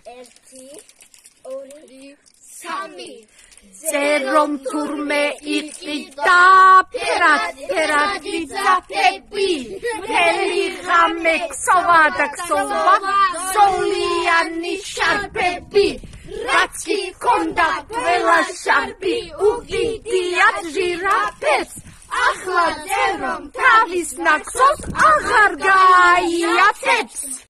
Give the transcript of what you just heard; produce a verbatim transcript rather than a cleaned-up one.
ერთი, ორი, სამი. წერო რომ თურმე იყიდა ფერად ფერად იძაფები მთელი ღამე ქსოვა და ქსოვა სოლიანი შარფები რაც კი ჰქონდა ყველა შარფი უგიდიათ ჟირაფებს ახლა წერო რომ თავის ნაქსოს აღარ გააიათებს